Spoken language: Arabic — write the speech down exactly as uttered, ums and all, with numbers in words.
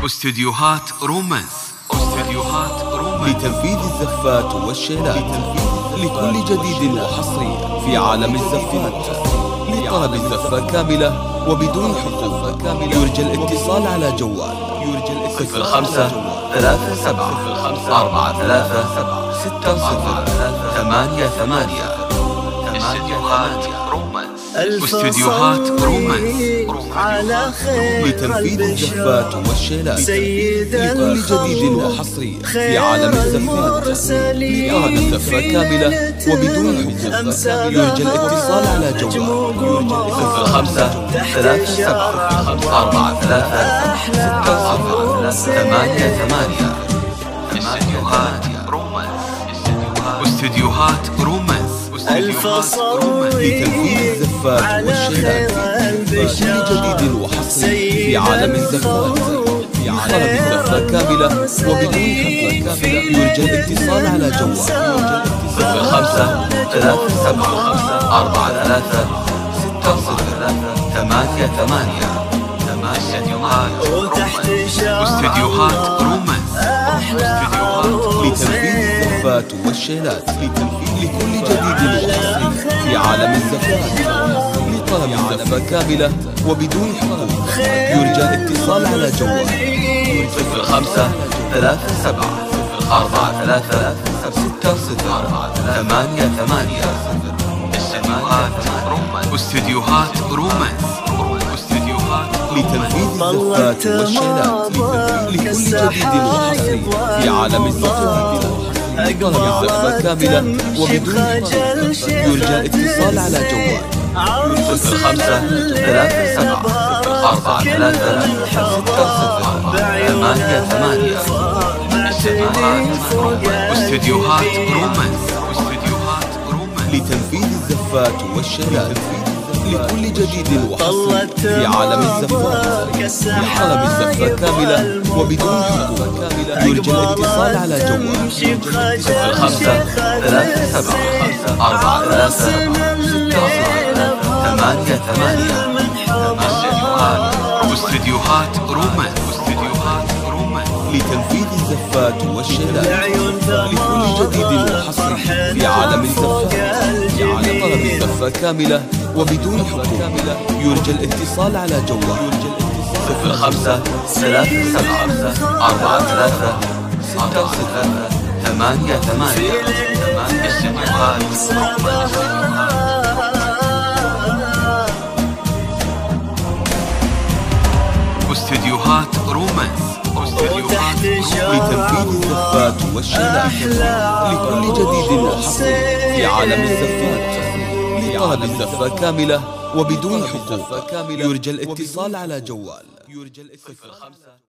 استديوهات رومانس. استديوهات رومانس لتنفيذ الزفات والشيلات لكل جديد وحصري في عالم الزفات. لطلب الزفة كاملة وبدون حقوق يرجى الاتصال على جوال صفر خمسة ثلاثة سبعة أربعة ثلاثة ستة صفر ثمانية ثمانية. استديوهات رومانس. استديوهات رومانس على خير لتنفيذ الزفات والشيلات سيد لكل جديد وحصري في عالم الزفات. لطلب الزفة كاملة وبدون حقوق يرجى الاتصال على جوال صفر خمسة ثلاثة سبعة أربعة ثلاثة ستة صفر ثمانية ثمانية. استديوهات رومانس. استديوهات رومانس. لتنفيذ الزفات والشيلات لكل جديد وحصري في عالم الزفات. لطلب الزفة كاملة وبدون حقوق يرجى الاتصال على جوال صفر خمسة ثلاثة سبعة أربعة ثلاثة ستة صفر ثمانية ثمانية. استديوهات رومانس. استديوهات رومانس. لتنفيذ الزفات والشيلات لكل جديد وحصري في عالم الزفات. لطلب الزفة كاملة وبدون حقوق يرجى الاتصال على جوال صفر خمسة ثلاثة سبعة أربعة ثلاثة ستة صفر ثمانية ثمانية. استديوهات رومانس. استديوهات رومانس. استديوهات لتنفيذ الزفات والشيلات لكل جديد وحصري في عالم الزفات. لطلب الزفة كاملة وبدون حقوق يرجى الاتصال على جوال صفر خمسة ثلاثة سبعة أربعة ثلاثة ستة صفر ثمانية ثمانية. استديوهات رومانس. استديوهات رومانس. لتنفيذ الزفات والشيلات لكل جديد وحصري في عالم الزفات. لطلب الزفة كاملة وبدون حقوق يرجى الاتصال على جوال صفر خمسة ثلاثة سبعة أربعة ثلاثة ستة صفر ثمانية ثمانية. استديوهات رومانس. استديوهات رومانس. لتنفيذ الزفات والشيلات لكل جديد وحصري في عالم الزفات. لطلب الزفة كاملة وبدون حقوق يرجى الاتصال على جوال صفر خمسة ثلاثة سبعة أربعة ثلاثة ستة صفر ثمانية ثمانية. استديوهات رومانس. استديوهات رومانس. استديوهات لتنفيذ الزفات والشيلات لكل جديد وحصري في عالم الزفات. لطلب الزفة كاملة وبدون حقوق يرجى الاتصال على جوال صفر خمسة